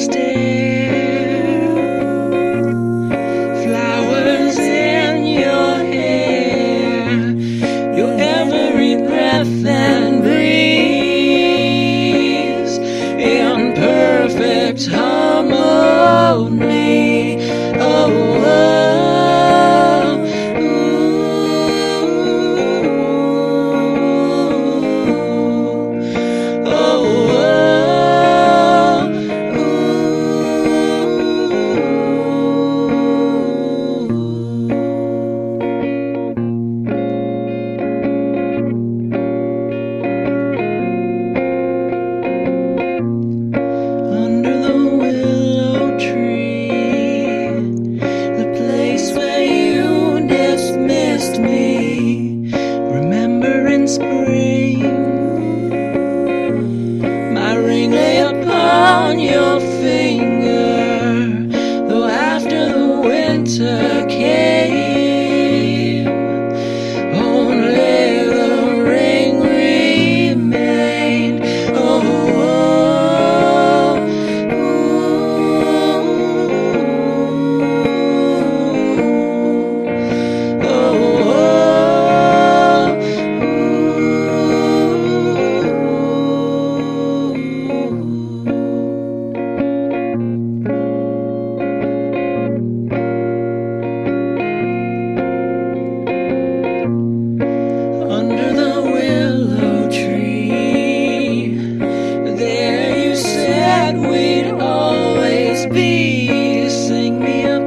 stare, flowers in your hair, your every breath and breeze in perfect harmony. Oh, under the willow tree, the place where you dismissed me. Remember in spring, my ring lay upon your finger, though after the winter came, only the ring remained. Oh, under the willow tree, there you said we'd always be. Sing me a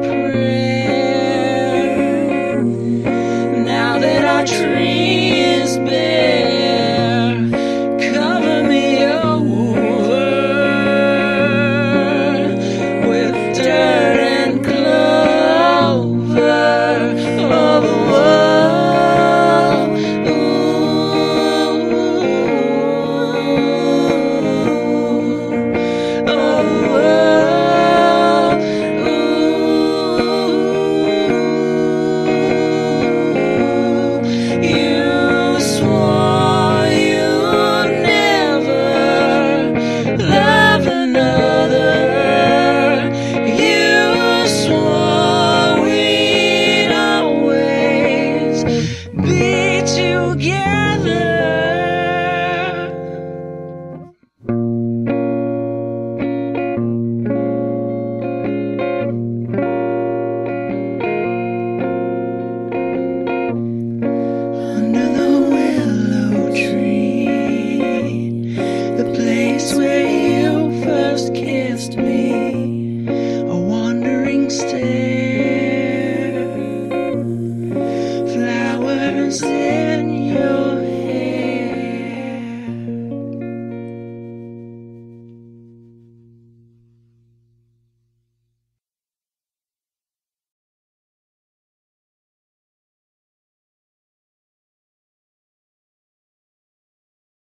prayer, now that our tree is bare, cover me over with dirt and clover. Oh, you swore you'd never love another. You swore we'd always be together. Under the willow tree, the place where you first kissed me.